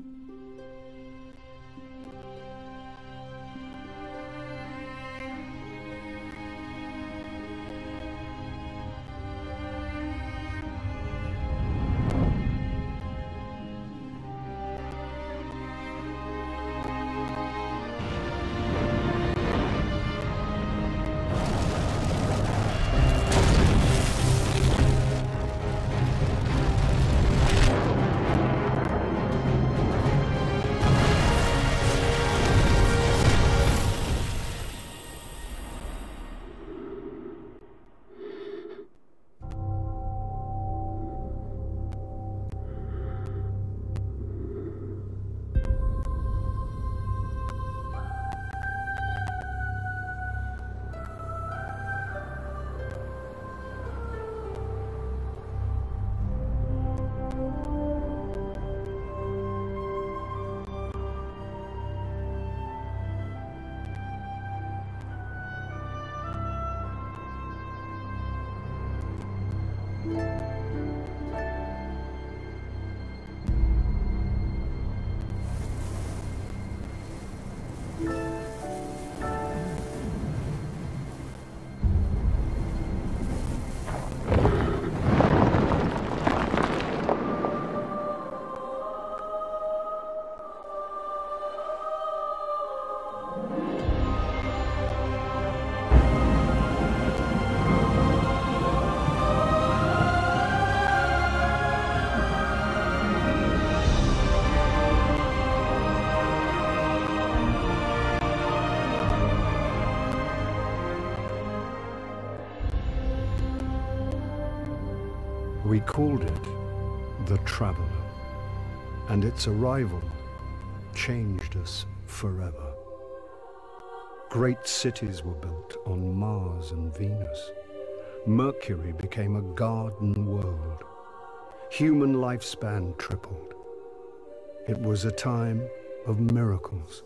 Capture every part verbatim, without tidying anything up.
We called it the Traveler, and its arrival changed us forever. Great cities were built on Mars and Venus. Mercury became a garden world. Human lifespan tripled. It was a time of miracles.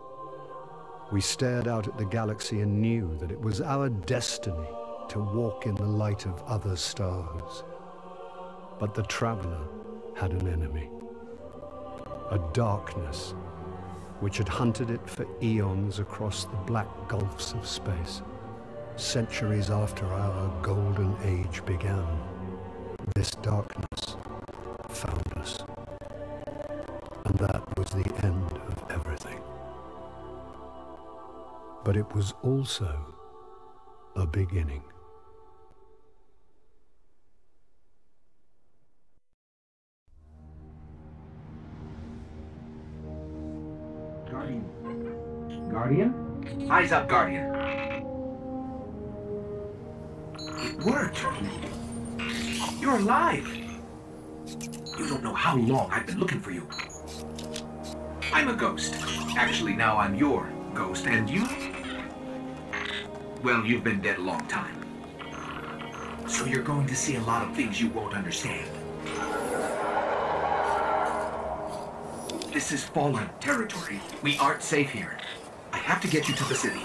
We stared out at the galaxy and knew that it was our destiny to walk in the light of other stars. But the Traveler had an enemy, a darkness which had hunted it for eons across the black gulfs of space. Centuries after our golden age began, this darkness found us. And that was the end of everything. But it was also a beginning. Guardian. Guardian? Eyes up, Guardian. It worked. You're alive. You don't know how long I've been looking for you. I'm a ghost. Actually, now I'm your ghost, and you? Well, you've been dead a long time. So you're going to see a lot of things you won't understand. This is fallen territory. We aren't safe here. I have to get you to the city.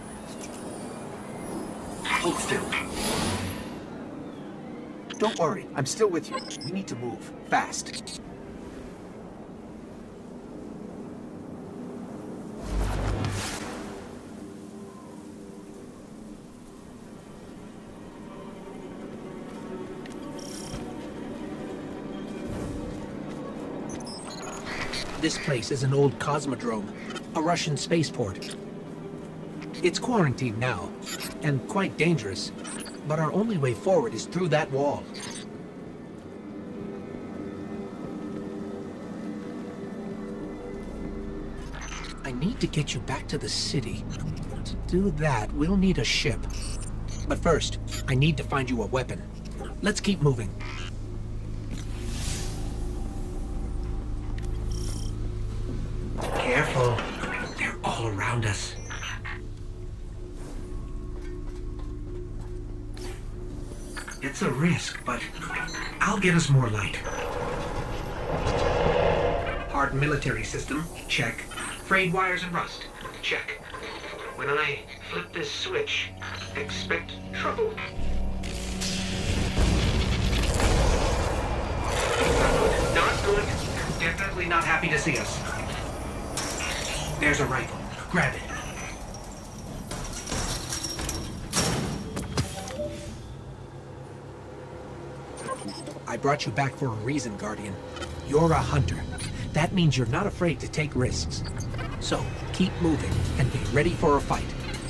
Hold still. Don't worry, I'm still with you. We need to move, fast. This place is an old cosmodrome, a Russian spaceport. It's quarantined now, and quite dangerous, but our only way forward is through that wall. I need to get you back to the city. To do that, we'll need a ship. But first, I need to find you a weapon. Let's keep moving. Careful. They're all around us. It's a risk, but I'll get us more light. Hard military system, check. Frayed wires and rust, check. When I flip this switch, expect trouble. Not good. Definitely not happening. happy to see us. There's a rifle. Grab it. I brought you back for a reason, Guardian. You're a hunter. That means you're not afraid to take risks. So, keep moving and be ready for a fight.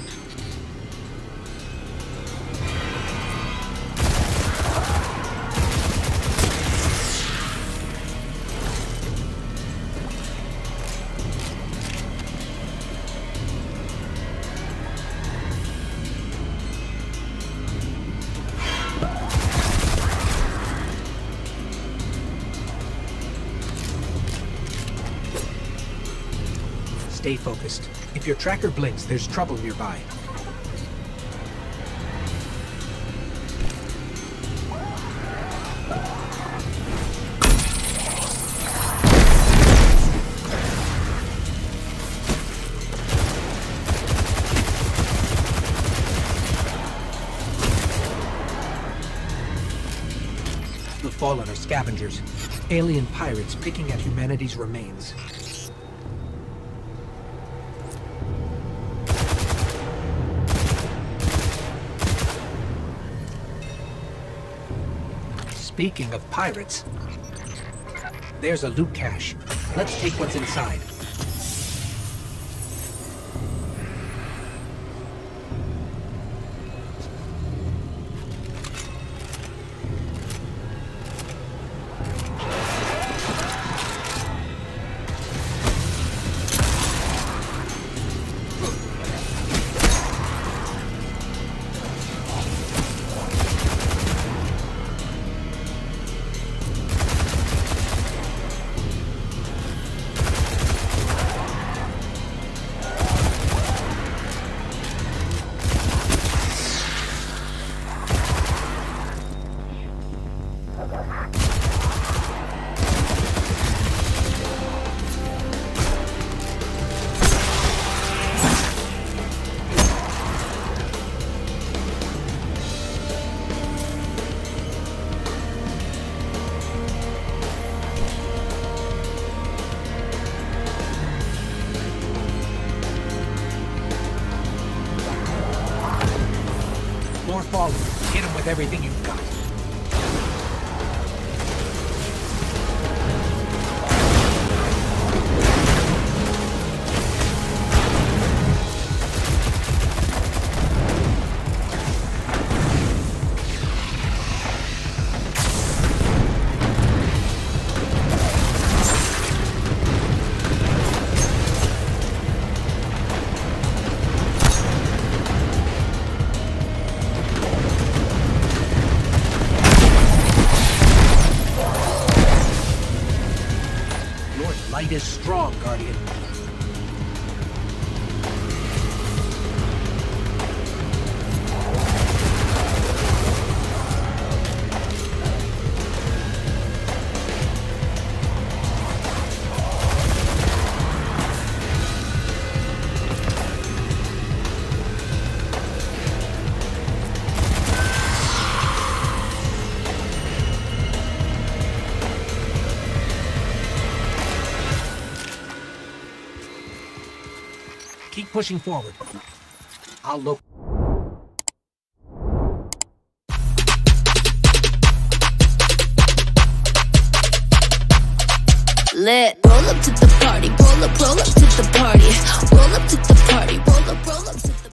Stay focused. If your tracker blinks, there's trouble nearby. The Fallen are scavengers. Alien pirates picking at humanity's remains. Speaking of pirates, there's a loot cache. Let's take what's inside. More Fallen. Hit him with everything you've got. Light is strong, Guardian. Keep pushing forward. I'll look. Lit. Roll up to the party. Roll up, roll up to the party. Roll up to the party. Roll up, roll up to